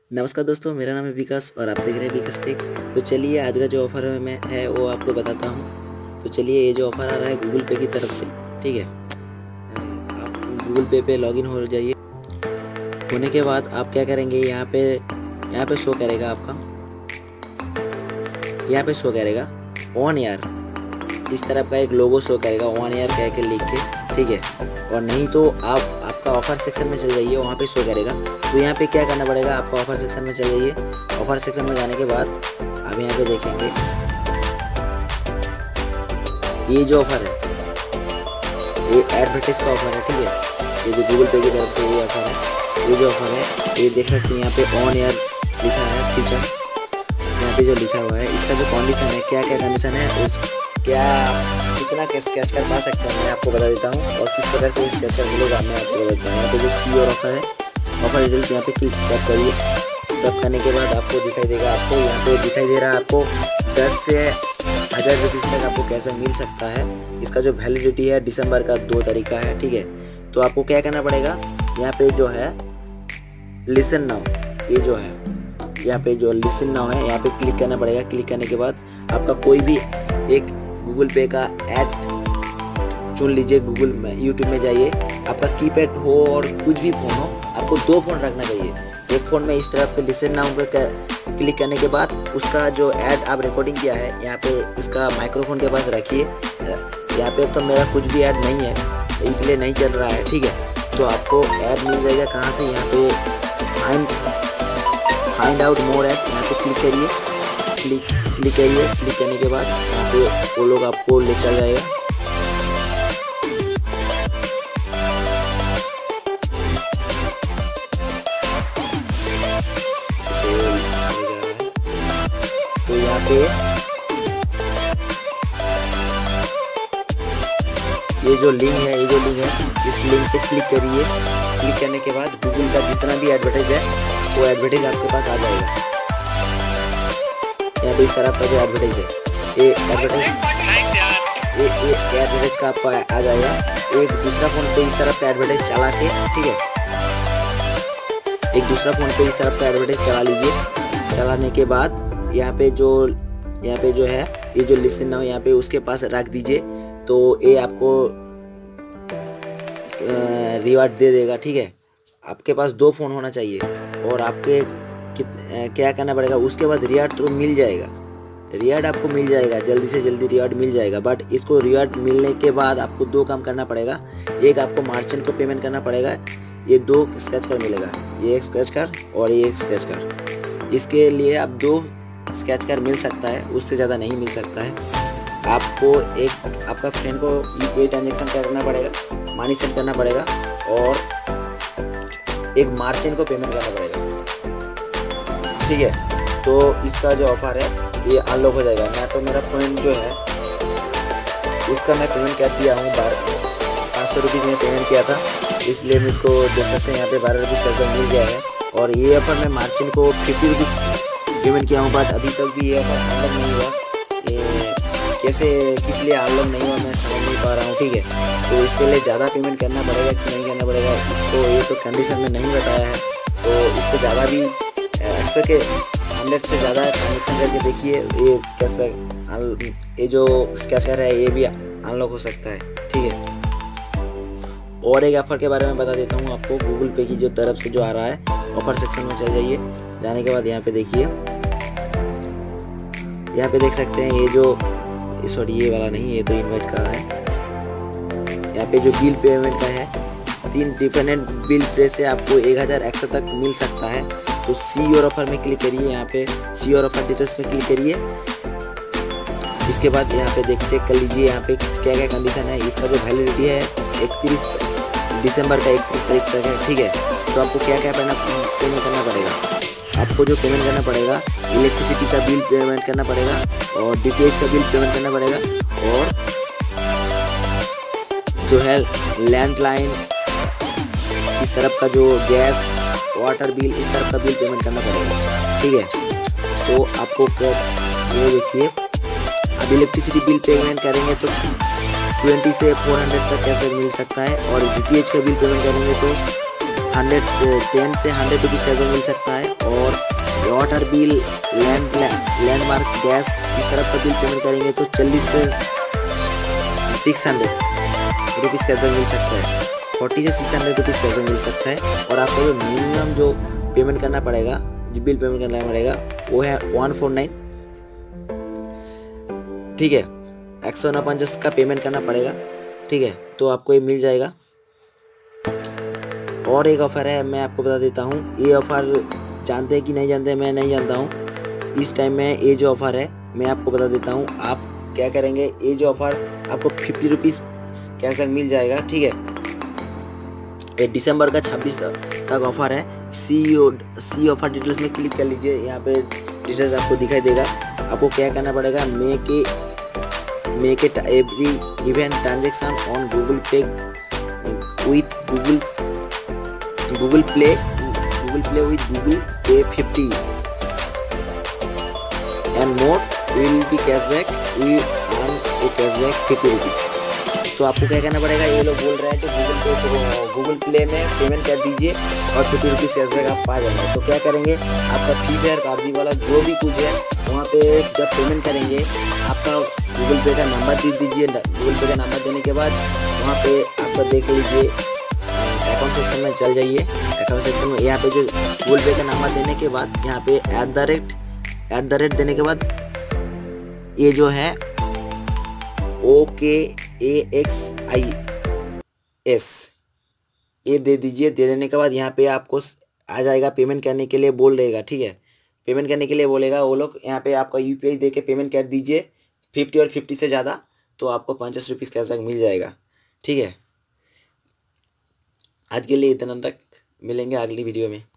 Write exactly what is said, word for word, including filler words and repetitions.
नमस्कार दोस्तों, मेरा नाम है विकास और आप देख रहे हैं विकास टेक। तो चलिए आज का जो ऑफ़र है मैं है वो आपको बताता हूँ। तो चलिए ये जो ऑफ़र आ रहा है गूगल पे की तरफ से, ठीक है। आप गूगल पे पे लॉगिन हो जाइए। होने के बाद आप क्या करेंगे, यहाँ पे यहाँ पे शो करेगा आपका, यहाँ पे शो करेगा ऑन एयर, इस तरह का एक लोगो शो करेगा ऑन एयर कह के लिख के, ठीक है। और नहीं तो आप आपका ऑफर सेक्शन में चल जाइए, वहाँ पे शो करेगा। तो यहाँ पे क्या करना पड़ेगा, आपका ऑफर सेक्शन में चल जाइए। ऑफर सेक्शन में जाने के बाद आप यहाँ पे देखेंगे ये जो ऑफर है ये एडवर्टाइज का ऑफर है, ठीक है। ये जो गूगल पे की तरफ से ये ऑफर है, ये जो ऑफर है ये देख सकते हैं यहाँ पे ऑन एयर लिखा है फीचर, यहाँ पे जो लिखा हुआ है इसका जो कंडीशन है, क्या क्या कंडीशन है, उस क्या कितना क्या स्केच कर पा सकते हैं मैं आपको बता देता हूँ। और किस प्रकार से स्केच कर मिलेगा मैं आपको बता देता हूँ। यहाँ पे जो सी और ऑफर है, ऑफर डिटेल्स यहाँ पे क्लिक कर करिए। टैप करने के बाद आपको दिखाई देगा, आपको यहाँ पे दिखाई दे रहा है आपको दस से हज़ार रुपीज़ तक आपको कैसे मिल सकता है। इसका जो वैलिडिटी है दिसंबर का दो तारीख का है, ठीक है। तो आपको क्या करना पड़ेगा, यहाँ पे जो है लिसन नाउ, ये जो है यहाँ पे जो लिसन नाउ है यहाँ पे क्लिक करना पड़ेगा। क्लिक करने के बाद आपका कोई भी एक गूगल पे का ऐड चुन लीजिए। गूगल में यूट्यूब में जाइए, आपका कीपैड हो और कुछ भी फ़ोन हो, आपको दो फ़ोन रखना चाहिए। एक फ़ोन में इस तरह पे लिसन नाउ पे क्लिक करने के बाद उसका जो ऐड आप रिकॉर्डिंग किया है यहाँ पे इसका माइक्रोफोन के पास रखिए। यहाँ पे तो मेरा कुछ भी ऐड नहीं है इसलिए नहीं चल रहा है, ठीक है। तो आपको ऐड मिल जाएगा कहाँ से, यहाँ पे find find out more ad, यहाँ पे क्लिक करिए। क्लिक क्लिक करिए क्लिक करने के बाद यहाँ पे वो लोग आपको ले चल जाएगा। तो यहाँ पे ये जो लिंक है, ये जो लिंक है इस लिंक पे क्लिक करिए। क्लिक करने के बाद गूगल का जितना भी एडवर्टाइज है वो एडवर्टाइज आपके पास आ जाएगा। यहाँ पे इस तरह का जो एडवर्टाइज है ये एडवर्टाइज ये ये एडवर्टाइज का आपको आ जाएगा। एक दूसरा फ़ोन पे इस तरफ का एडवर्टाइज चला के, ठीक है, एक दूसरा फ़ोन पे इस तरफ का एडवर्टाइज चला लीजिए। चलाने के बाद यहाँ पे जो यहाँ पे जो है ये जो लिसन नाउ यहाँ पे उसके पास रख दीजिए। तो ये आपको रिवार्ड दे देगा, ठीक है। आपके पास दो फ़ोन होना चाहिए और आपके कित क्या करना पड़ेगा, उसके बाद रिवार्ड तो मिल जाएगा, रिवार्ड आपको मिल जाएगा, जल्दी से जल्दी रिवार्ड मिल जाएगा। बट इसको रिवार्ड मिलने के बाद आपको दो काम करना पड़ेगा। एक आपको मार्चेंट को पेमेंट करना पड़ेगा, ये दो स्केच कार्ड मिलेगा, ये एक स्केच कार्ड और ये एक स्केच कार्ड। इसके लिए आप दो स्केच कार्ड मिल सकता है, उससे ज़्यादा नहीं मिल सकता है। आपको एक आपका फ्रेंड को यूपीआई ट्रांजेक्शन करना पड़ेगा, मनी सेंड करना पड़ेगा और एक मार्चेंट को पेमेंट करना पड़ेगा, ठीक है। तो इसका जो ऑफर है ये अनलॉक हो जाएगा। मैं तो मेरा फ्रेंड जो है उसका मैं पेमेंट कर दिया हूँ, बारह पाँच सौ रुपीज़ में पेमेंट किया था, इसलिए मुझको देख सकते हैं यहाँ पे बारह रुपीज़ का मिल गया है। और ये ऑफर मैं मार्चेंट को फिफ्टी रुपीज़ पेमेंट किया हूँ, बट अभी तक भी ये ऑफर अनलॉक नहीं हुआ। ये कैसे किस लिए अनलॉक नहीं हुआ मैं समझ नहीं पा रहा हूँ, ठीक है। तो इसके लिए ज़्यादा पेमेंट करना पड़ेगा कि नहीं करना पड़ेगा, इसको ये तो कंडीशन में नहीं बताया है। तो इसको ज़्यादा भी एक्स्ट्रा के हंड्रेड से ज़्यादा ट्रांजेक्शन करके देखिए, ये कैशबैक ये जो स्केच कर है ये भी अनलॉक हो सकता है, ठीक है। और एक ऑफर के बारे में बता देता हूँ आपको, गूगल पे की जो तरफ से जो आ रहा है। ऑफर सेक्शन में चल जाइए, जाने के बाद यहाँ पे देखिए, यहाँ पे देख सकते हैं ये जो सॉरी ये वाला नहीं, ये तो इनवाइट का है। यहाँ पे जो बिल पेमेंट का है, तीन डिफरेंट बिल पे से आपको एक हज़ार एक्स्ट्रा तक मिल सकता है। तो सी और ऑफर में क्लिक करिए, यहाँ पे सी और ऑफर डिटेल्स में क्लिक करिए। इसके बाद यहाँ पे देख चेक कर लीजिए यहाँ पे क्या क्या कंडीशन है। इसका जो वैलिडिटी है इकतीस दिसंबर का इकतीस तारीख तक है, ठीक है। तो आपको क्या क्या पेमेंट करना पड़ेगा, आपको जो पेमेंट करना पड़ेगा इलेक्ट्रिसिटी का बिल पेमेंट करना पड़ेगा और डीटीएच का बिल पेमेंट करना पड़ेगा और जो है लैंडलाइन इस तरफ का जो गैस वाटर बिल इस तरफ का बिल पेमेंट करना पड़ेगा, ठीक है। तो आपको क्या ये देखिए, अब इलेक्ट्रिसिटी बिल पेमेंट करेंगे तो ट्वेंटी से फोर हंड्रेड तक कैसे मिल सकता है और डीटीएच का बिल पेमेंट करेंगे तो हंड्रेड टेन से हंड्रेड रुपीज़ कैशबैक मिल सकता है। और water bill, land landmark, gas, इस तरफ का बिल पेमेंट करेंगे तो चालीस से सिक्स हंड्रेड रुपीज़ कैशबैक मिल सकता है। फोर्टी से सिक्स हंड्रेड रुपीज़ कैशबैक मिल सकता है। और आपको जो मिनिमम जो पेमेंट करना पड़ेगा, जो बिल पेमेंट करना पड़ेगा वो है वन फोर नाइन, ठीक है। एक सौ उनपचास का पेमेंट करना पड़ेगा, ठीक है। तो आपको ये मिल जाएगा। और एक ऑफ़र है, मैं आपको बता देता हूँ। ये ऑफ़र जानते हैं कि नहीं जानते, मैं नहीं जानता हूँ। इस टाइम में ये जो ऑफ़र है मैं आपको बता देता हूँ। आप क्या करेंगे, ये जो ऑफ़र आपको फिफ्टी रुपीज़ कैशबैक मिल जाएगा, ठीक है। ये दिसंबर का छब्बीस तक ऑफ़र है। सी सी ऑफ़र डिटेल्स में क्लिक कर लीजिए, यहाँ पे डिटेल्स आपको दिखाई देगा। आपको क्या करना पड़ेगा, मे के make it every event transaction on Google Pay with Google Google Play Google Play with Google Pay fifty and more will be cashback, we earn a cashback fifty rupees. तो आपको क्या करना पड़ेगा, ये लोग बोल रहे हैं कि गूगल पे गूगल प्ले में पेमेंट कर दीजिए और फिफ्टी रुपीज़ कैशबैक आप पा जाएंगे। तो क्या करेंगे, आपका फ्री फायर पबजी वाला जो भी कुछ है वहाँ पे जब पेमेंट करेंगे आपका गूगल पे का नंबर दे दीजिए। गूगल पे का नंबर देने के बाद वहाँ पे आपका देख लीजिए, अकाउंट सेक्शन में चल जाइए। अकाउंट सेक्शन में यहाँ पे जो गूगल पे का नंबर देने के बाद यहाँ पे at the rate at the rate देने के बाद ये जो है ओ के ए एक्स आई एस ये दे दीजिए। दे देने के बाद यहाँ पे आपको आ जाएगा, पेमेंट करने के लिए बोल रहेगा, ठीक है। पेमेंट करने के लिए बोलेगा वो लोग। यहाँ पे आपका यू पी आई दे के पेमेंट कर दीजिए, फिफ्टी और फिफ्टी से ज़्यादा तो आपको पचास रुपीज़ कैशबैक मिल जाएगा, ठीक है। आज के लिए इतना तक, मिलेंगे अगली वीडियो में।